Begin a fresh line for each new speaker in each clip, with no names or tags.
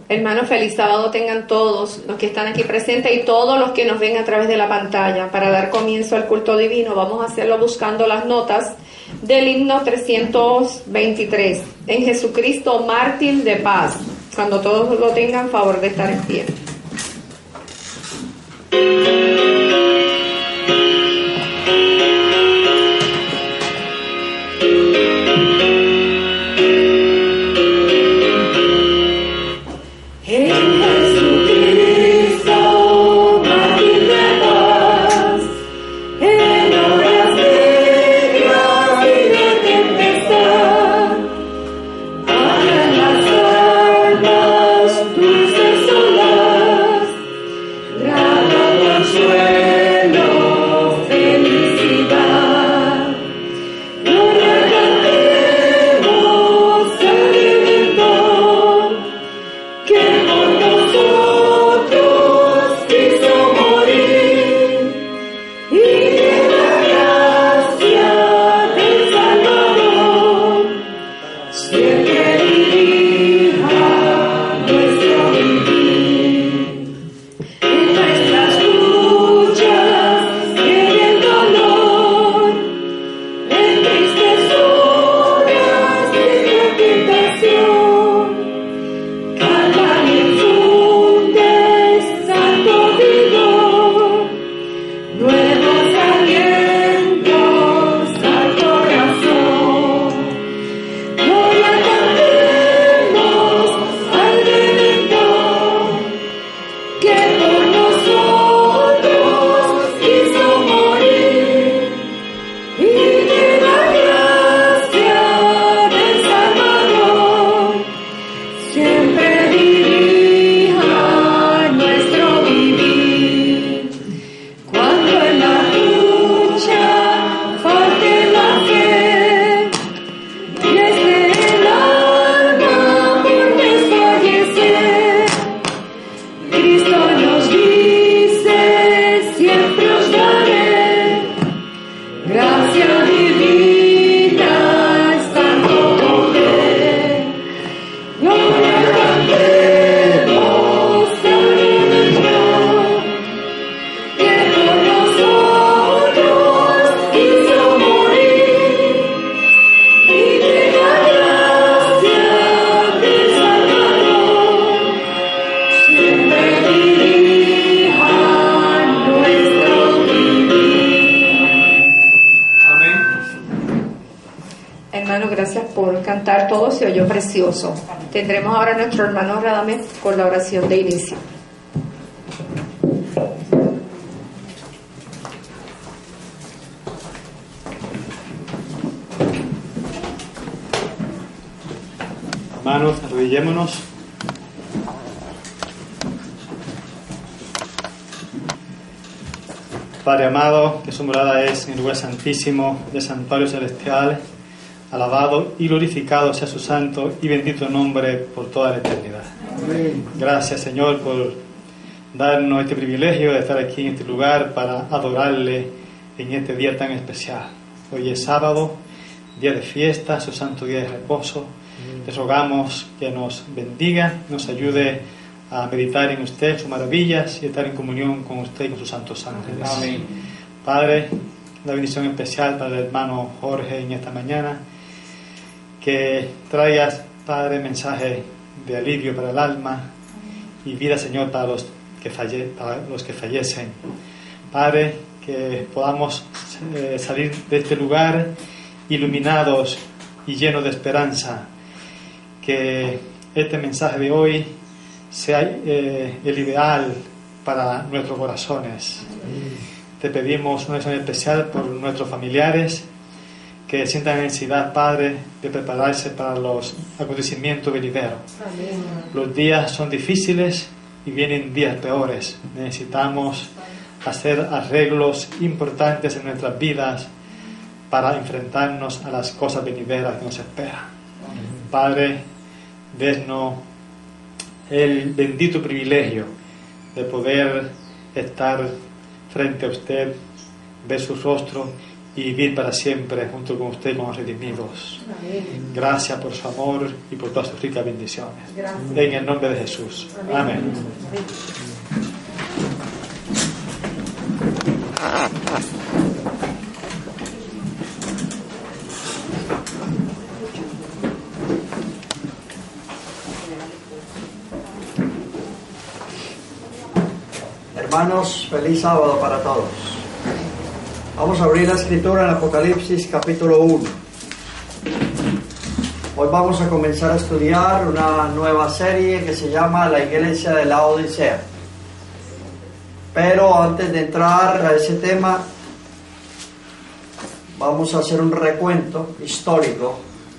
Hermanos, feliz sábado tengan todos los que están aquí presentes y todos los que nos ven a través de la pantalla. Para dar comienzo al culto divino, vamos a hacerlo buscando las notas del himno 323. En Jesucristo, mártir de paz. Cuando todos lo tengan, favor de estar en pie. Se oyó precioso. Tendremos ahora a nuestro hermano Radamés con la oración de inicio.
Hermanos, arrodillémonos. Padre amado, que su morada es en el lugar santísimo del santuario celestial, alabado y glorificado sea su santo y bendito nombre por toda la eternidad. Amén. Gracias, Señor, por darnos este privilegio de estar aquí en este lugar para adorarle en este día tan especial. Hoy es sábado, día de fiesta, su santo día de reposo. Le rogamos que nos bendiga, nos ayude a meditar en usted sus maravillas y estar en comunión con usted y con sus santos ángeles. Amén. Padre, una bendición especial para el hermano Jorge en esta mañana. Que traigas, Padre, mensaje de alivio para el alma y vida, Señor, para los que fallecen. Padre, que podamos salir de este lugar iluminados y llenos de esperanza. Que este mensaje de hoy sea el ideal para nuestros corazones. Te pedimos una oración especial por nuestros familiares que sientan necesidad, Padre, de prepararse para los acontecimientos venideros. Amén. Los días son difíciles y vienen días peores. Necesitamos hacer arreglos importantes en nuestras vidas para enfrentarnos a las cosas venideras que nos esperan. Amén. Padre, desnos el bendito privilegio de poder estar frente a usted, ver su rostro y vivir para siempre junto con usted como redimidos. Gracias por su amor y por todas sus ricas bendiciones. En el nombre de Jesús. Amén.
Hermanos, feliz sábado para todos. Vamos a abrir la escritura en Apocalipsis capítulo 1. Hoy vamos a comenzar a estudiar una nueva serie que se llama La Iglesia de la Odisea. Pero antes de entrar a ese tema, vamos a hacer un recuento histórico.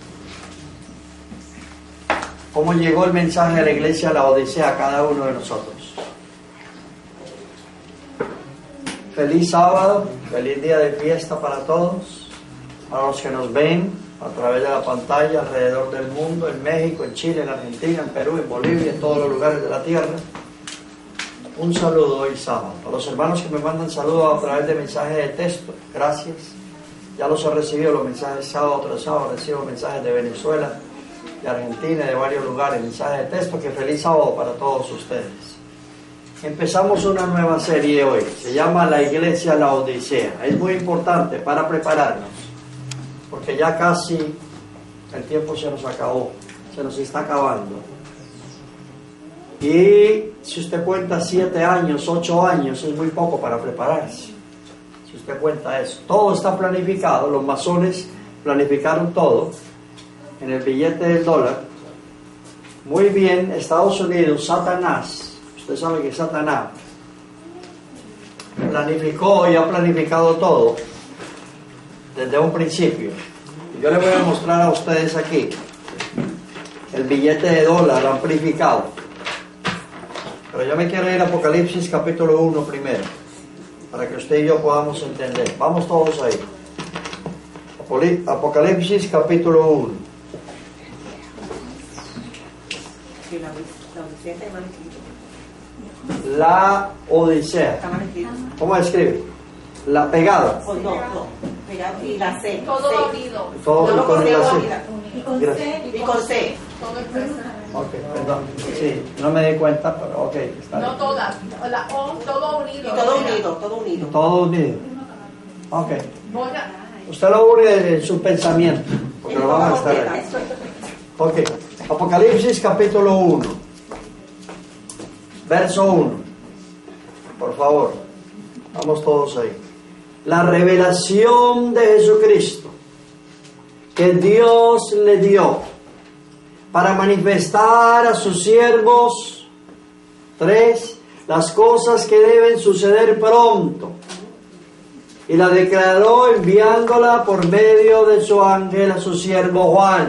Cómo llegó el mensaje de la Iglesia de la Odisea a cada uno de nosotros. Feliz sábado, feliz día de fiesta para todos, para los que nos ven a través de la pantalla alrededor del mundo, en México, en Chile, en Argentina, en Perú, en Bolivia, en todos los lugares de la tierra. Un saludo hoy sábado. A los hermanos que me mandan saludos a través de mensajes de texto, gracias. Ya los he recibido los mensajes sábado tras sábado, recibo mensajes de Venezuela, de Argentina, de varios lugares, mensajes de texto. Que feliz sábado para todos ustedes. Empezamos una nueva serie hoy, se llama La Iglesia La Odisea. Es muy importante para prepararnos, porque ya casi el tiempo se nos acabó, se nos está acabando. Y si usted cuenta 7 años, 8 años, es muy poco para prepararse. Si usted cuenta eso, todo está planificado, los masones planificaron todo en el billete del dólar. Muy bien, Estados Unidos, Satanás. Usted sabe que Satanás planificó y ha planificado todo desde un principio. Y yo le voy a mostrar a ustedes aquí el billete de dólar amplificado. Pero yo me quiero ir a Apocalipsis capítulo 1 primero, para que usted y yo podamos entender. Vamos todos ahí. Apocalipsis capítulo 1. La Odisea. ¿Cómo escribe? La pegada.
No, pegado y la C.
Todo unido.
Todo con la C.
Y con C.
Ok, perdón. Sí, no me di cuenta, pero ok. Está bien.
No todas. La O, todo unido.
Y todo unido, todo unido.
Todo unido. Ok.
Voy a...
Usted lo une en su pensamiento, porque lo vamos a estar ahí. Ok. Apocalipsis capítulo 1. Verso 1, por favor, vamos todos ahí. La revelación de Jesucristo que Dios le dio para manifestar a sus siervos, 3, las cosas que deben suceder pronto, y la declaró enviándola por medio de su ángel a su siervo Juan.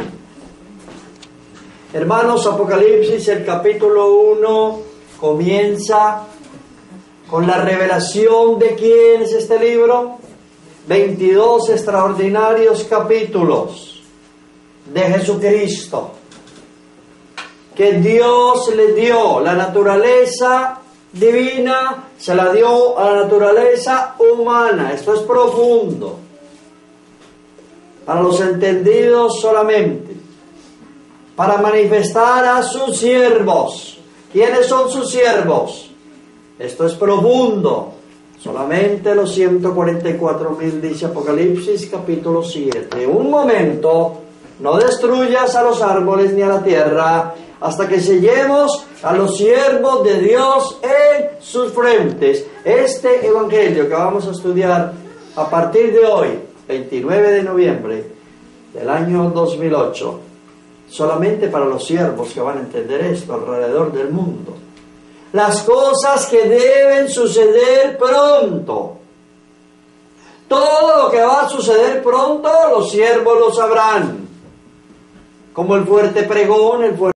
Hermanos, Apocalipsis, el capítulo 1 comienza con la revelación de quién es este libro. 22 extraordinarios capítulos de Jesucristo, que Dios le dio. La naturaleza divina se la dio a la naturaleza humana. Esto es profundo, para los entendidos solamente, para manifestar a sus siervos. ¿Quiénes son sus siervos? Esto es profundo. Solamente los 144,000, dice Apocalipsis capítulo 7. Un momento, no destruyas a los árboles ni a la tierra, hasta que sellemos a los siervos de Dios en sus frentes. Este evangelio que vamos a estudiar a partir de hoy, 29 de noviembre del año 2008, solamente para los siervos que van a entender esto alrededor del mundo. Las cosas que deben suceder pronto. Todo lo que va a suceder pronto, los siervos lo sabrán. Como el fuerte pregón, el fuerte